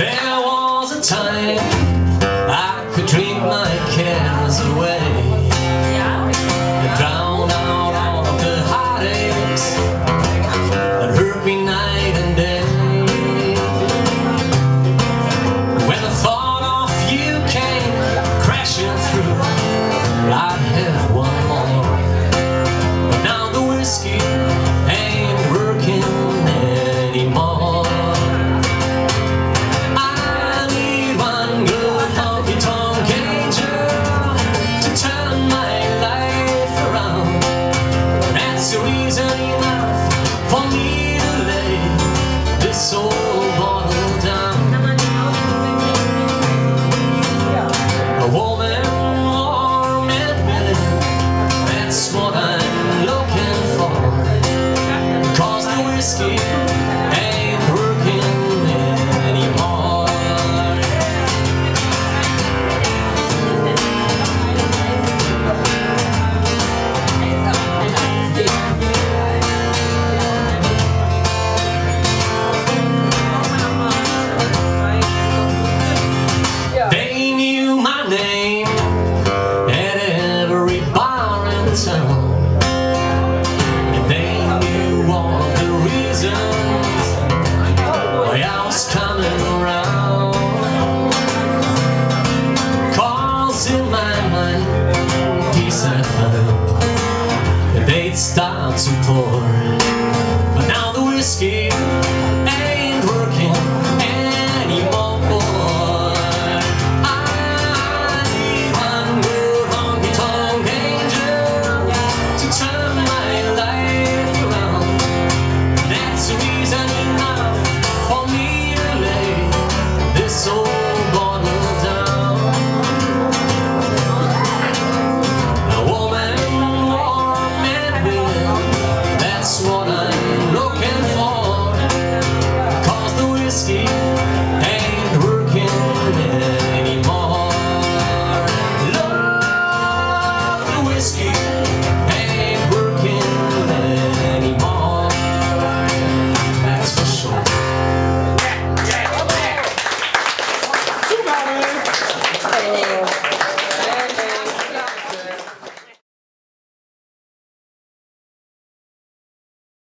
There was a time I could drink my cares away and drown out all of the heartaches that hurt me night and day. When the thought of you came crashing through, I had one more, but now the whiskey ain't working anymore. I need one good honky-tonk angel to turn my life around. That's reason enough for me to lay this old bottle down. A woman warm and willing, that's what I'm looking for, 'cause the whiskey ain't working anymore. They knew my name at every bar in town, and they knew all the reasons why I was coming around. 'Cause in my mind, peace I found, and they'd start to pour, but now the whiskey